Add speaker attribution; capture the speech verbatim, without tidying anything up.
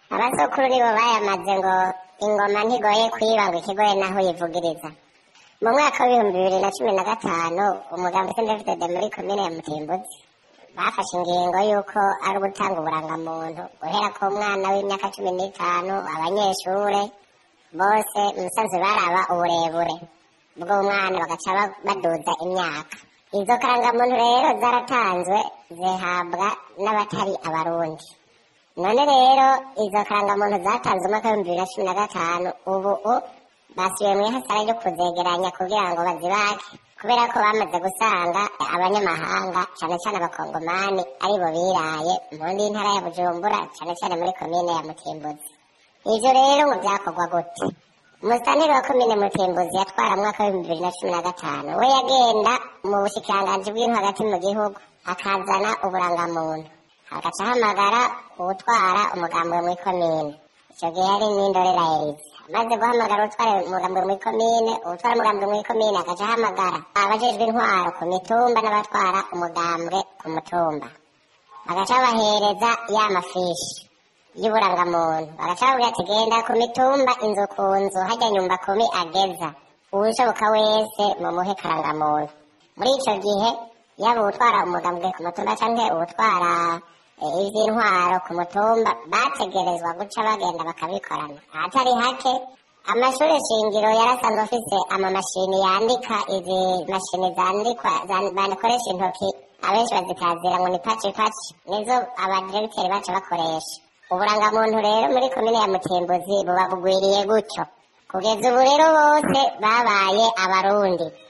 Speaker 1: abasokuru nibo bayamaze ngo ingoma ntigoye kwiba ngo ikigoye naho uyivugiriza. Mu mwaka w'ibihumbi bibiri na cumi na gatanu umugambi sendefdede muri komine ya Mutimbuzi bafashe ingingo y'uko ari ugutanga uburangamuntu guhera ku mwana w'imyaka cumi n'itanu, abanyeshure bose umusanzu baraba uburebure bw'uwo mwana bagaca baduza imyaka. Izo karangamuntu rero zaratanzwe zihabwa n'abatari abarundi. None rero izo karangamuntu zatanzwe umwaka w'ibihumbi bibiri na cumi na gatanu ubu basubiye mu ihasara ryo kuzegeranya kugira ngo bazibake, kubera ko bamaze gusanga abanyamahanga cane cane abakongomani aribo biraye mu ntara ya Bujumbura cane cane muri komine ya Mutimbuzi. Ivyo rero ngo vyakorwa gute? Umusitanteri wa komine Mutimbuzi yatwara mwaka w'ibihumbi bibiri na cumi na gatanu we yagenda mu bushikiranganji bw'intwaro hagati mu gihugu akazana uburangamuntu, agaca ahamagara uwutwara umugambwe muri komine, ico gihe yari n'indorera Elize. Maze guhamagara utwara umugambwe muri komine, utwara umugambwe muri komine agaca ahamagara abajejwe intwaro ku mitumba n'abatwara umugambwe ku mutumba, bagaca bahereza ya mafishi y'uburangamuntu, bagaca babwira ati genda ku mitumba inzu ku nzu hajya nyumba kumi ageza, uwushoboka wese mumuhe karangamuntu. Muri ico gihe yaba uwutwara umugambwe ku mutumba canke uwutwara ivy'intwaro ku mutumba bategerezwa guca bagenda bakabikorana. Ahatari hake amashure shingiro yarasanzwe afise amamashini yandika, izi mashini zandikwa bakoresha intoki abenshi bazitazira ngo ni paci paci, nizo abadiregiteri baca bakoresha. Uburangamuntu rero muri komine ya Mutimbuzi buba bugwiriye gutyo, kugeza ubu rero bose babaye abarundi.